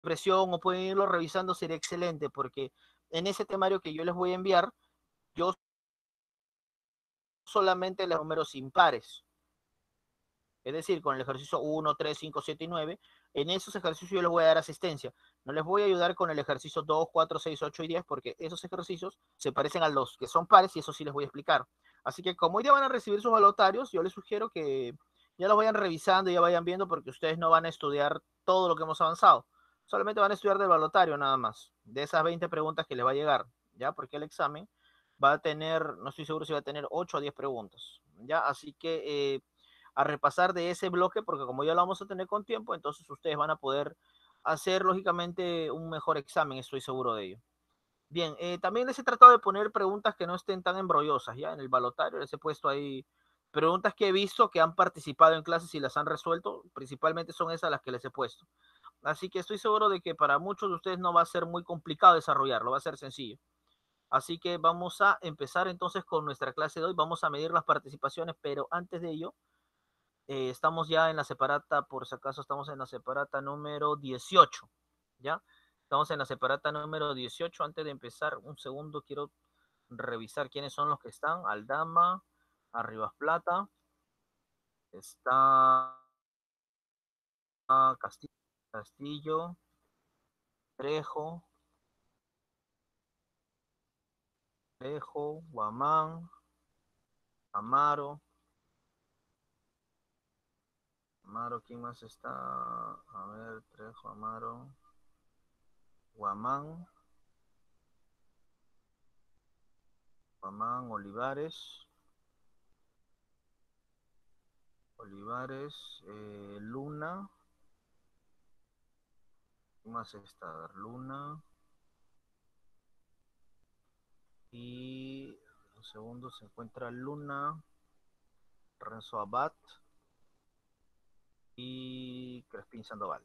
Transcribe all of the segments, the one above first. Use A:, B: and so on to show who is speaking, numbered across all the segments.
A: presión o pueden irlo revisando, sería excelente, porque en ese temario que yo les voy a enviar, yo solamente los números impares. Es decir, con el ejercicio 1, 3, 5, 7 y 9, en esos ejercicios yo les voy a dar asistencia. No les voy a ayudar con el ejercicio 2, 4, 6, 8 y 10, porque esos ejercicios se parecen a los que son pares y eso sí les voy a explicar. Así que como hoy día van a recibir sus balotarios, yo les sugiero que ya los vayan revisando y ya vayan viendo, porque ustedes no van a estudiar todo lo que hemos avanzado. Solamente van a estudiar del balotario nada más, de esas 20 preguntas que les va a llegar, ¿ya? Porque el examen va a tener, no estoy seguro si va a tener 8 o 10 preguntas, ¿ya? Así que a repasar de ese bloque, porque como ya lo vamos a tener con tiempo, entonces ustedes van a poder hacer lógicamente un mejor examen, estoy seguro de ello. Bien, también les he tratado de poner preguntas que no estén tan embrollosas, ya en el balotario les he puesto ahí preguntas que he visto que han participado en clases y las han resuelto, principalmente son esas las que les he puesto. Así que estoy seguro de que para muchos de ustedes no va a ser muy complicado desarrollarlo, va a ser sencillo. Así que vamos a empezar entonces con nuestra clase de hoy, vamos a medir las participaciones, pero antes de ello, estamos ya en la separata, por si acaso estamos en la separata número 18, ¿ya? Estamos en la separata número 18. Antes de empezar, un segundo, quiero revisar quiénes son los que están. Aldama, Arribas Plata, está Castillo, Trejo, Guamán, Amaro, ¿quién más está? A ver, Trejo, Amaro, Guamán, Olivares, Luna, ¿quién más está? A ver, Luna, y un segundo, se encuentra Luna, Renzo Abad y Crespín Sandoval.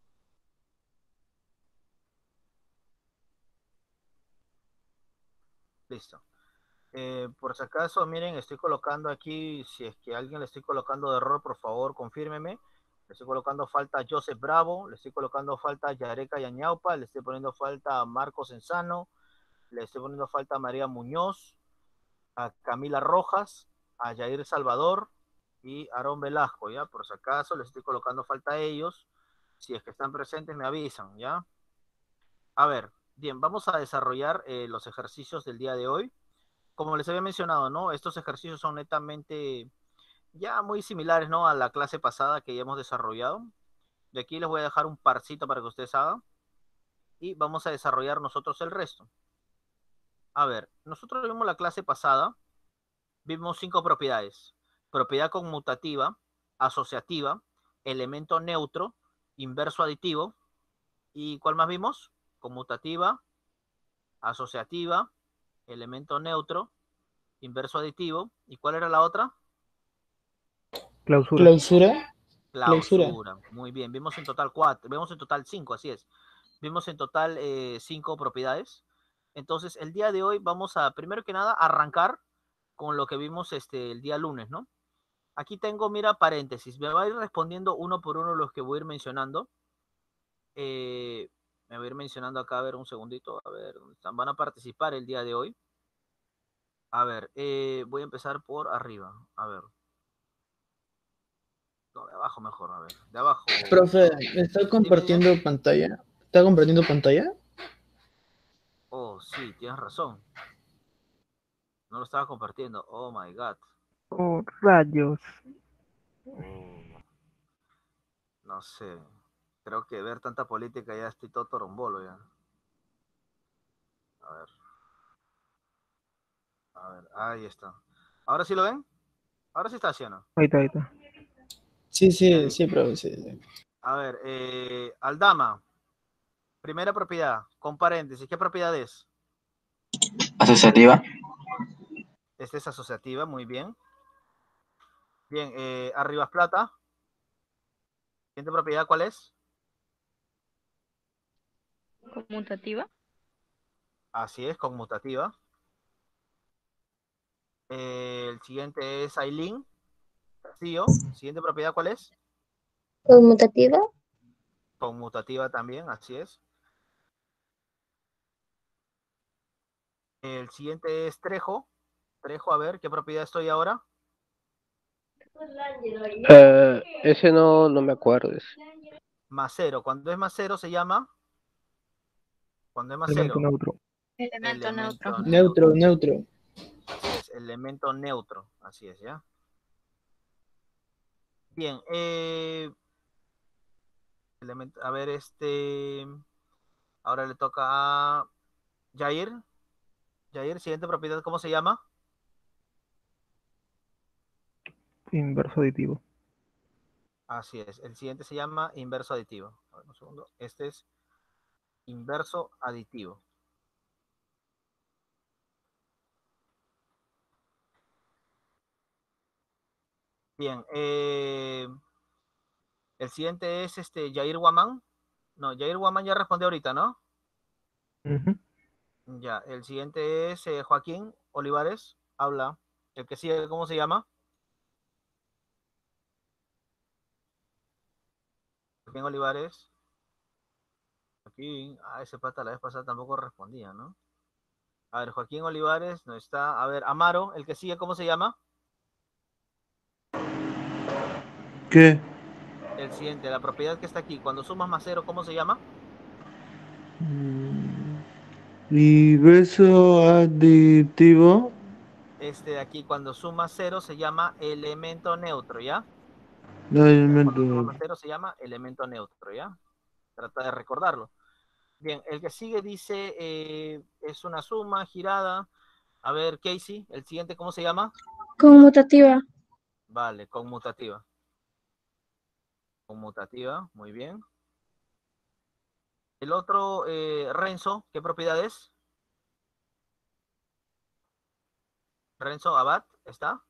A: Listo. Por si acaso, miren, estoy colocando aquí, si es que a alguien le estoy colocando de error, por favor, confírmeme. Le estoy colocando falta a Joseph Bravo, le estoy colocando falta a Yareca Yañaupa, le estoy poniendo falta a Marcos Enzano, le estoy poniendo falta a María Muñoz, a Camila Rojas, a Jair Salvador y Aarón Velasco, ¿ya? Por si acaso les estoy colocando falta a ellos. Si es que están presentes, me avisan, ¿ya? A ver, bien, vamos a desarrollar los ejercicios del día de hoy. Como les había mencionado, ¿no? Estos ejercicios son netamente ya muy similares, ¿no? A la clase pasada que ya hemos desarrollado. De aquí les voy a dejar un parcito para que ustedes hagan y vamos a desarrollar nosotros el resto. A ver, nosotros vimos la clase pasada, vimos 5 propiedades. Propiedad conmutativa, asociativa, elemento neutro, inverso aditivo. ¿Y cuál más vimos? Conmutativa, asociativa, elemento neutro, inverso aditivo. ¿Y cuál era la otra?
B: Clausura. Clausura.
A: Clausura. Muy bien, vimos en total 4, vimos en total 5, así es. Vimos en total 5 propiedades. Entonces, el día de hoy vamos a, primero que nada, arrancar con lo que vimos el día lunes, ¿no? Aquí tengo, mira, paréntesis. Me va a ir respondiendo uno por uno los que voy a ir mencionando. Me voy a ir mencionando acá, a ver, un segundito, a ver, ¿dónde están? Van a participar el día de hoy. A ver, voy a empezar por arriba. A ver. No, de abajo mejor, a ver. De abajo.
B: Profe, ¿está
A: Dime, dime.
B: compartiendo pantalla? ¿Está compartiendo pantalla?
A: Oh, sí, tienes razón. No lo estaba compartiendo. Oh my God.
C: Oh, rayos.
A: Oh, no sé. Creo que ver tanta política ya estoy todo torombolo ya. A ver, ahí está. ¿Ahora sí lo ven? Ahora sí está haciendo.
C: Ahí está, ahí está.
B: Sí,
A: Ya
B: sí, sí,
A: listo.
B: profe, sí, sí.
A: A ver, Aldama, primera propiedad, con paréntesis, ¿qué propiedad es?
D: Asociativa,
A: Esta es asociativa, muy bien. Bien, Arribas Plata, siguiente propiedad, ¿cuál es?
E: Conmutativa,
A: Así es, conmutativa. El siguiente es Aileen Castillo. Siguiente propiedad, ¿cuál es?
F: Conmutativa,
A: Conmutativa también, así es. El siguiente es Trejo. Trejo, a ver, ¿qué propiedad estoy ahora?
F: Ese no me acuerdo.
A: Más cero. Cuando es más cero se llama. Cuando es más
C: Elemento
A: cero.
C: neutro.
E: Elemento neutro.
B: Neutro, neutro.
A: Así es, elemento neutro. Así es, ¿ya? Bien. A ver, ahora le toca a Jair. Jair, siguiente propiedad, ¿cómo se llama?
C: Inverso aditivo.
A: Así es. El siguiente se llama inverso aditivo. A ver, un segundo. Este es inverso aditivo. Bien. El siguiente es Jair Guamán. No, Jair Guamán ya respondió ahorita, ¿no?
C: Ujú.
A: Ya. El siguiente es Joaquín Olivares. Habla. El que sigue, ¿cómo se llama? Joaquín Olivares. Joaquín. Ese pata la vez pasada tampoco respondía, ¿no? A ver, Joaquín Olivares no está. A ver, Amaro, el que sigue, ¿cómo se llama?
G: ¿Qué?
A: El siguiente, la propiedad que está aquí. Cuando sumas más cero, ¿cómo se llama?
G: Inverso aditivo.
A: Este de aquí, cuando sumas cero, se llama elemento neutro, ¿ya?
G: No,
A: Cuando sumas más cero, se llama elemento neutro, ¿ya? Trata de recordarlo. Bien, el que sigue dice, es una suma girada. A ver, Casey, el siguiente, ¿cómo se llama?
H: Conmutativa.
A: Vale, conmutativa. Conmutativa, muy bien. El otro, Renzo, ¿qué propiedad es? Renzo Abad, ¿está?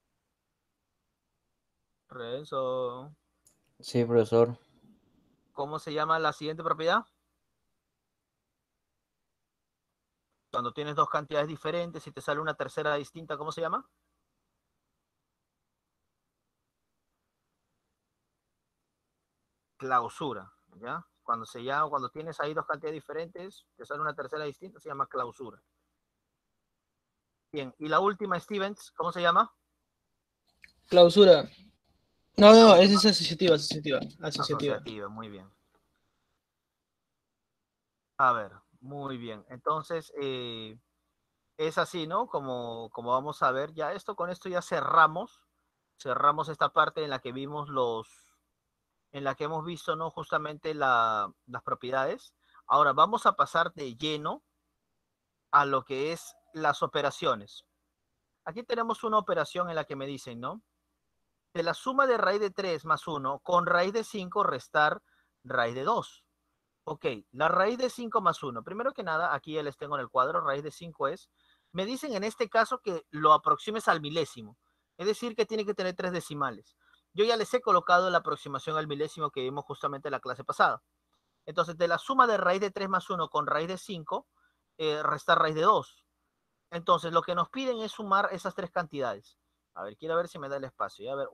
A: Renzo.
I: Sí, profesor.
A: ¿Cómo se llama la siguiente propiedad? Cuando tienes dos cantidades diferentes y te sale una tercera distinta, ¿cómo se llama? Clausura, ¿ya? Cuando tienes ahí dos cantidades diferentes, te sale una tercera distinta, se llama clausura. Bien, y la última, Stevens, ¿cómo se llama?
B: Clausura. No, esa es asociativa, asociativa.
A: Asociativa, muy bien. A ver, muy bien. Entonces, es así, ¿no? Como vamos a ver, ya con esto ya cerramos esta parte en la que vimos en la que hemos visto, ¿no? Justamente las propiedades. Ahora vamos a pasar de lleno a lo que es las operaciones. Aquí tenemos una operación en la que me dicen, ¿no? De la suma de raíz de 3 más 1 con raíz de 5 restar raíz de 2. Ok, la raíz de 5 más 1. Primero que nada, aquí ya les tengo en el cuadro, raíz de 5 es, me dicen en este caso que lo aproximes al milésimo. Es decir, que tiene que tener 3 decimales. Yo ya les he colocado la aproximación al milésimo que vimos justamente en la clase pasada. Entonces, de la suma de raíz de 3 más 1 con raíz de 5, restar raíz de 2. Entonces, lo que nos piden es sumar esas tres cantidades. A ver, quiero ver si me da el espacio. A ver,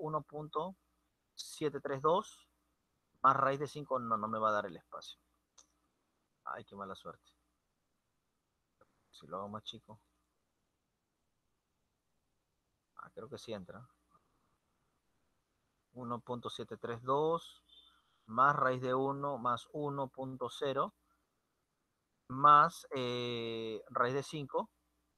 A: 1.732 más raíz de 5, no me va a dar el espacio. Ay, qué mala suerte. Si lo hago más chico. Creo que sí entra. 1.732 más raíz de 1 más 1.0 más raíz de 5.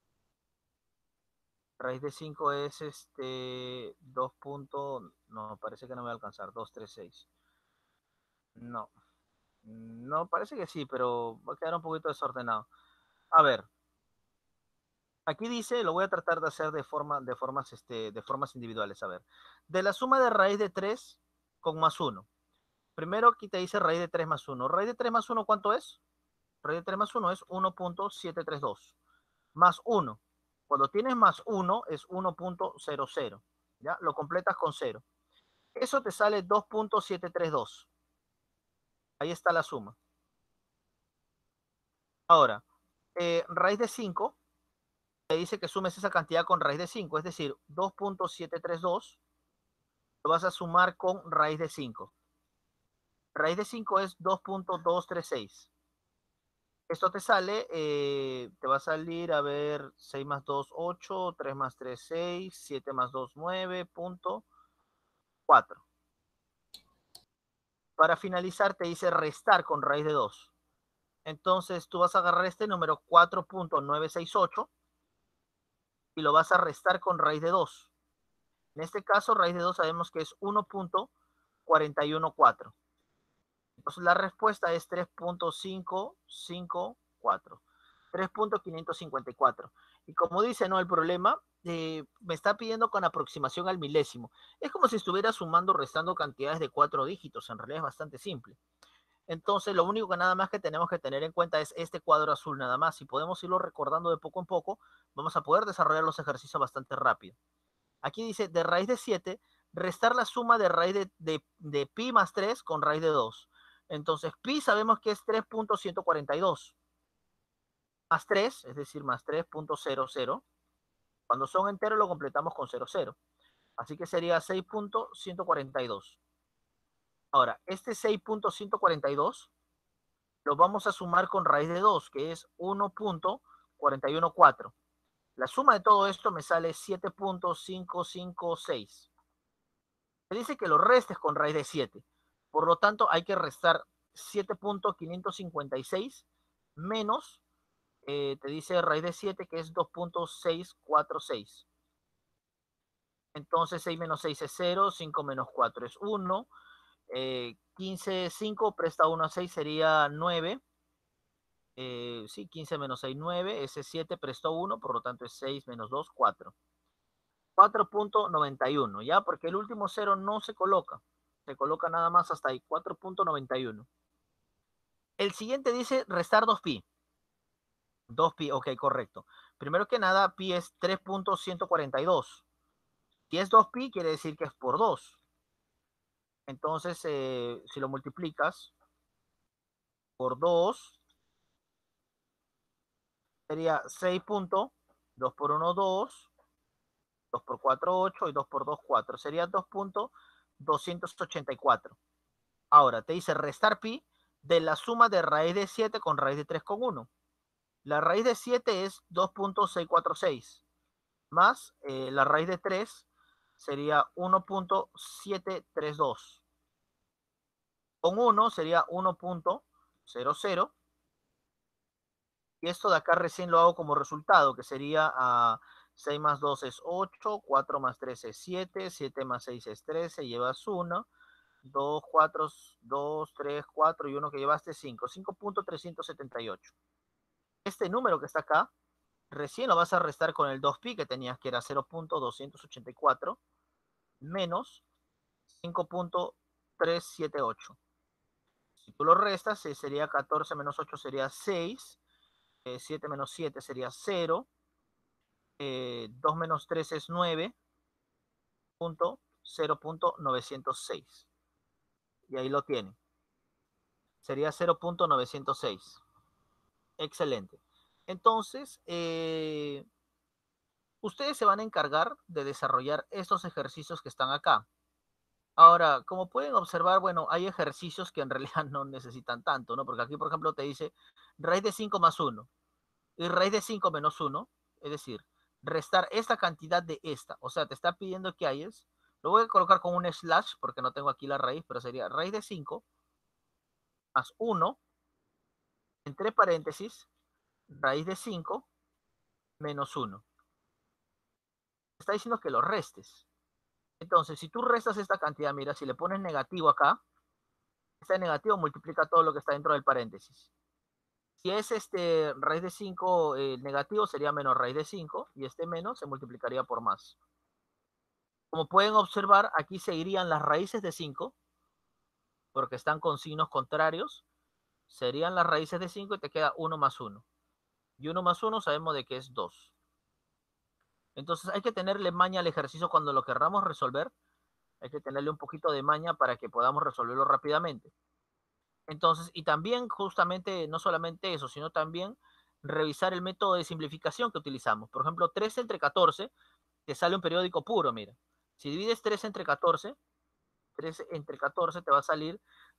A: Raíz de 5 es 2. No, parece que no me va a alcanzar. 236. No. No, parece que sí, pero va a quedar un poquito desordenado. A ver. Aquí dice, lo voy a tratar de hacer de formas individuales. A ver. De la suma de raíz de 3 con más 1. Primero aquí te dice raíz de 3 más 1. ¿Raíz de 3 más 1 cuánto es? Raíz de 3 más 1 es 1.732. Más 1. Cuando tienes más 1 es 1.00. ¿Ya? Lo completas con 0. Eso te sale 2.732. Ahí está la suma. Ahora, raíz de 5 te dice que sumes esa cantidad con raíz de 5, es decir, 2.732 lo vas a sumar con raíz de 5. Raíz de 5 es 2.236. Esto te sale, te va a salir, a ver, 6 más 2, 8, 3 más 3, 6, 7 más 2, 9.4. Para finalizar te dice restar con raíz de 2. Entonces tú vas a agarrar este número 4.968 y lo vas a restar con raíz de 2. En este caso, raíz de 2 sabemos que es 1.414. Entonces la respuesta es 3.554. 3.554. Y como dice, ¿no? El problema me está pidiendo con aproximación al milésimo. Es como si estuviera sumando o restando cantidades de 4 dígitos. En realidad es bastante simple. Entonces, lo único que nada más que tenemos que tener en cuenta es este cuadro azul nada más. Si podemos irlo recordando de poco en poco, vamos a poder desarrollar los ejercicios bastante rápido. Aquí dice, de raíz de 7, restar la suma de raíz de pi más 3 con raíz de 2. Entonces, pi sabemos que es 3.142. Más 3, es decir, más 3.00. Cuando son enteros lo completamos con 00. Así que sería 6.142. Ahora, este 6.142 lo vamos a sumar con raíz de 2, que es 1.414. La suma de todo esto me sale 7.556. Me dice que lo restes con raíz de 7. Por lo tanto, hay que restar 7.556 menos, te dice raíz de 7, que es 2.646. Entonces 6 menos 6 es 0, 5 menos 4 es 1, 15, 5 presta 1 a 6 sería 9. Sí, 15 menos 6, 9, ese 7 prestó 1, por lo tanto es 6 menos 2, 4. 4.91, ¿ya? Porque el último 0 no se coloca nada más hasta ahí, 4.91. El siguiente dice restar 2pi. 2pi, ok, correcto. Primero que nada, pi es 3.142. Si es 2pi, quiere decir que es por 2. Entonces, si lo multiplicas por 2, sería 6.2 por 1, 2, 2 por 4, 8 y 2 por 2, 4. Sería 2.284. Ahora, te dice restar pi de la suma de raíz de 7 con raíz de 3 con 1. La raíz de 7 es 2.646, más la raíz de 3 sería 1.732. Con 1 sería 1.00. Y esto de acá recién lo hago como resultado, que sería 6 más 2 es 8, 4 más 3 es 7, 7 más 6 es 13, llevas 1, 2, 4, 2, 3, 4 y 1 que llevaste 5, 5.378. Este número que está acá, recién lo vas a restar con el 2pi que tenías, que era 0.284, menos 5.378. Si tú lo restas, sería 14 menos 8 sería 6, 7 menos 7 sería 0, 2 menos 3 es 9.0.906. Y ahí lo tienen. Sería 0.906. Excelente. Entonces, ustedes se van a encargar de desarrollar estos ejercicios que están acá. Ahora, como pueden observar, bueno, hay ejercicios que en realidad no necesitan tanto, ¿no? Porque aquí, por ejemplo, te dice raíz de 5 más 1 y raíz de 5 menos 1, es decir, restar esta cantidad de esta. O sea, te está pidiendo que hayas, lo voy a colocar con un slash porque no tengo aquí la raíz, pero sería raíz de 5 más 1, entre paréntesis, raíz de 5 menos 1. Está diciendo que lo restes. Entonces, si tú restas esta cantidad, mira, si le pones negativo acá, este negativo multiplica todo lo que está dentro del paréntesis. Si es raíz de 5 negativo, sería menos raíz de 5, y este menos se multiplicaría por más. Como pueden observar, aquí se irían las raíces de 5, porque están con signos contrarios. Serían las raíces de 5 y te queda 1 más 1. Y 1 más 1 sabemos de que es 2. Entonces hay que tenerle maña al ejercicio cuando lo querramos resolver. Hay que tenerle un poquito de maña para que podamos resolverlo rápidamente. Entonces, y también justamente, no solamente eso, sino también revisar el método de simplificación que utilizamos. Por ejemplo, 3 entre 14 te sale un periódico puro, mira. Si divides 3 entre 14, 3 entre 14 te va a salir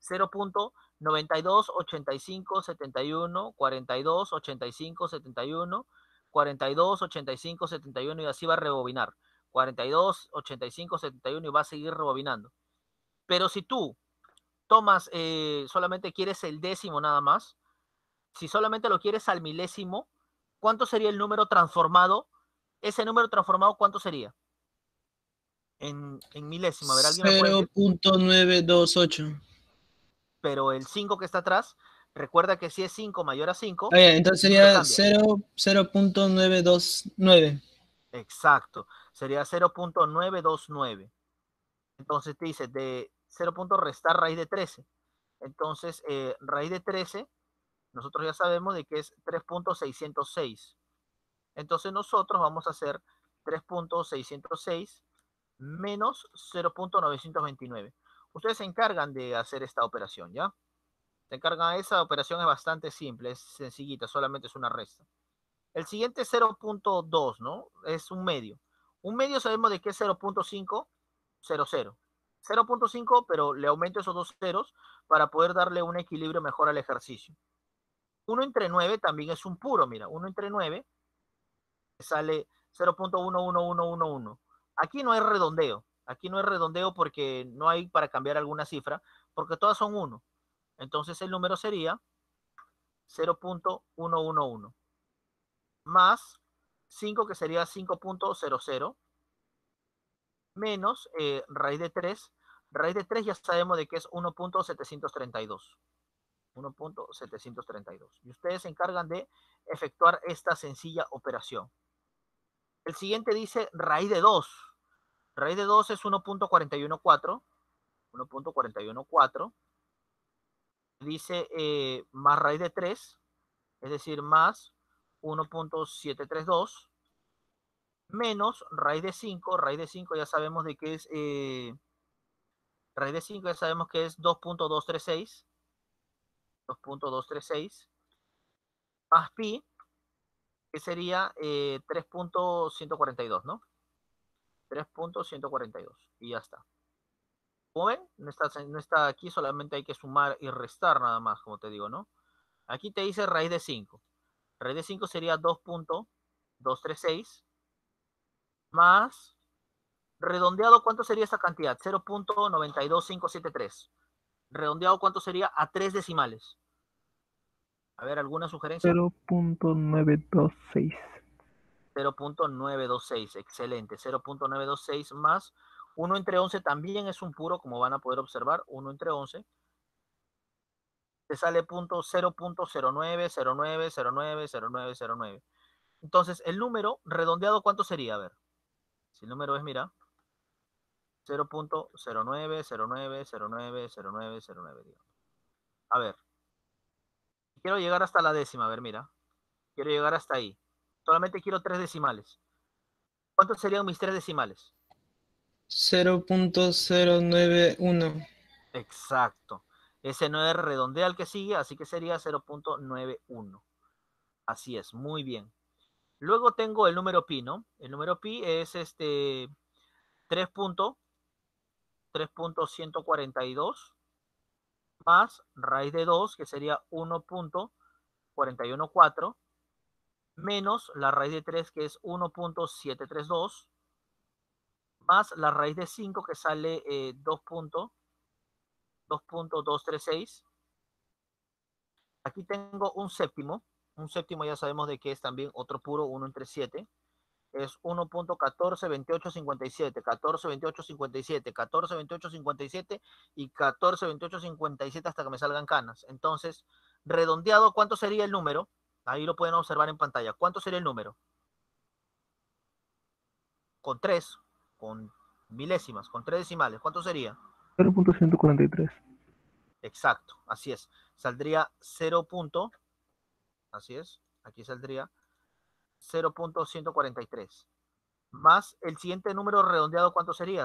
A: 0.92, 85, 71, 42, 85, 71, 42, 85, 71 y así va a rebobinar. 42, 85, 71 y va a seguir rebobinando. Pero si tú tomas, solamente quieres el décimo nada más, si solamente lo quieres al milésimo, ¿cuánto sería el número transformado? Ese número transformado, ¿cuánto sería? En milésimo, a ver, ¿alguien me puede decir?
B: 0.928.
A: Pero el 5 que está atrás, recuerda que si es 5 mayor a 5,
B: Ah, ya, entonces
A: el número
B: sería
A: cambia.
B: 0.929.
A: Exacto, sería 0.929. Entonces te dice de 0. Restar raíz de 13. Entonces, raíz de 13, nosotros ya sabemos de que es 3.606. Entonces nosotros vamos a hacer 3.606 menos 0.929. Ustedes se encargan de hacer esta operación, ¿ya? Se encargan, esa operación es bastante simple, es sencillita, solamente es una resta. El siguiente 0.2, ¿no? Es un medio. Un medio sabemos de que es 0.500. 0.5, pero le aumento esos dos ceros para poder darle un equilibrio mejor al ejercicio. 1 entre 9 también es un puro, mira, 1 entre 9 sale 0.11111. Aquí no hay redondeo. Aquí no hay redondeo porque no hay para cambiar alguna cifra, porque todas son 1. Entonces el número sería 0.111 más 5, que sería 5.00, menos raíz de 3. Raíz de 3 ya sabemos de que es 1.732. 1.732. Y ustedes se encargan de efectuar esta sencilla operación. El siguiente dice raíz de 2. Raíz de 2 es 1.414. 1.414. Dice más raíz de 3, es decir, más 1.732, menos raíz de 5. Raíz de 5 ya sabemos de que es, raíz de 5 ya sabemos que es 2.236. 2.236 más pi, que sería 3.142, ¿no? 3.142. Y ya está. Como ven, no está aquí, solamente hay que sumar y restar nada más, como te digo, ¿no? Aquí te dice raíz de 5. Raíz de 5 sería 2.236 más, redondeado, ¿cuánto sería esta cantidad? 0.92573. Redondeado, ¿cuánto sería? A 3 decimales. A ver, ¿alguna sugerencia?
C: 0.926.
A: 0.926, excelente. 0.926 más 1 entre 11 también es un puro, como van a poder observar. 1 entre 11 te sale 0.0909090909. Entonces, el número redondeado, ¿cuánto sería? A ver, si el número es, mira, 0.0909090909, digamos. A ver, quiero llegar hasta la décima. A ver, mira, quiero llegar hasta ahí. Solamente quiero 3 decimales. ¿Cuántos serían mis 3 decimales?
B: 0.091.
A: Exacto. Ese 9 redondea al que sigue, así que sería 0.91. Así es, muy bien. Luego tengo el número pi, ¿no? El número pi es 3.142 más raíz de 2, que sería 1.414, menos la raíz de 3, que es 1.732, más la raíz de 5, que sale 2.236. Aquí tengo un séptimo. Un séptimo ya sabemos de que es también otro puro, 1 entre 7. Es 1.142857, 142857, 142857 y 142857 hasta que me salgan canas. Entonces, redondeado, ¿cuánto sería el número? Ahí lo pueden observar en pantalla. ¿Cuánto sería el número? Con 3, con milésimas, con 3 decimales. ¿Cuánto sería?
C: 0.143.
A: Exacto, así es. Saldría 0. Así es, aquí saldría 0.143. Más el siguiente número redondeado, ¿cuánto sería?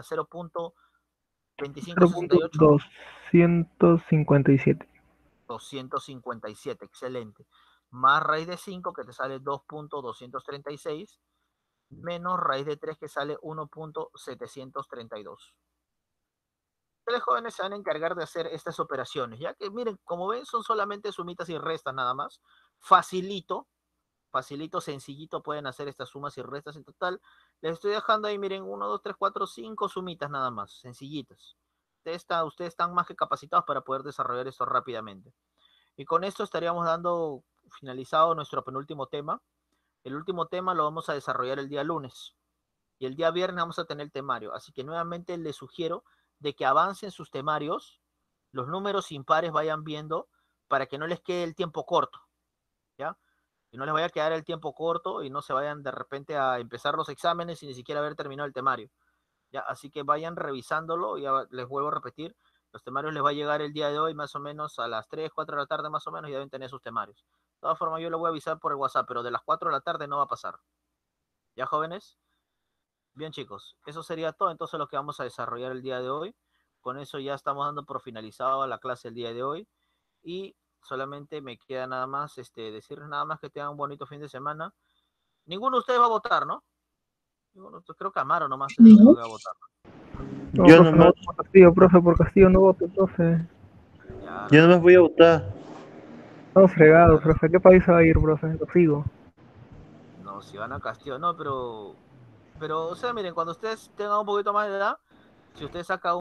A: 0.2568.
C: 0.257.
A: 257, excelente. Más raíz de 5, que te sale 2.236, menos raíz de 3, que sale 1.732. ustedes jóvenes se van a encargar de hacer estas operaciones, ya que miren, como ven, son solamente sumitas y restas nada más. Facilito, sencillito, pueden hacer estas sumas y restas en total. Les estoy dejando ahí, miren, 1, 2, 3, 4, 5 sumitas nada más, sencillitas. Ustedes están más que capacitados para poder desarrollar esto rápidamente. Y con esto estaríamos dando finalizado nuestro penúltimo tema. El último tema lo vamos a desarrollar el día lunes. Y el día viernes vamos a tener el temario. Así que nuevamente les sugiero de que avancen sus temarios, los números impares vayan viendo para que no les quede el tiempo corto, ¿ya? Y no les vaya a quedar el tiempo corto y no se vayan de repente a empezar los exámenes sin ni siquiera haber terminado el temario, ¿ya? Así que vayan revisándolo, ya les vuelvo a repetir, los temarios les va a llegar el día de hoy más o menos a las 3, 4 de la tarde más o menos y deben tener sus temarios. De todas formas yo les voy a avisar por el WhatsApp, pero de las 4 de la tarde no va a pasar. ¿Ya, jóvenes? Bien, chicos, eso sería todo entonces lo que vamos a desarrollar el día de hoy. Con eso ya estamos dando por finalizado la clase el día de hoy. Y solamente me queda nada más decirles nada más que tengan un bonito fin de semana. Ninguno de ustedes va a votar, ¿no? Creo que Amaro nomás es el único que va a votar.
C: No,
G: Yo
C: profe, no
G: nomás,
C: voto por Castillo, profe, por Castillo no voto, profe.
A: Ya,
G: yo nomás voy a votar.
C: Estamos fregados, profe. ¿A qué país se va a ir, profe? Lo sigo.
A: no, si van a Castillo, no, pero, o sea, miren, cuando ustedes tengan un poquito más de edad, si ustedes sacan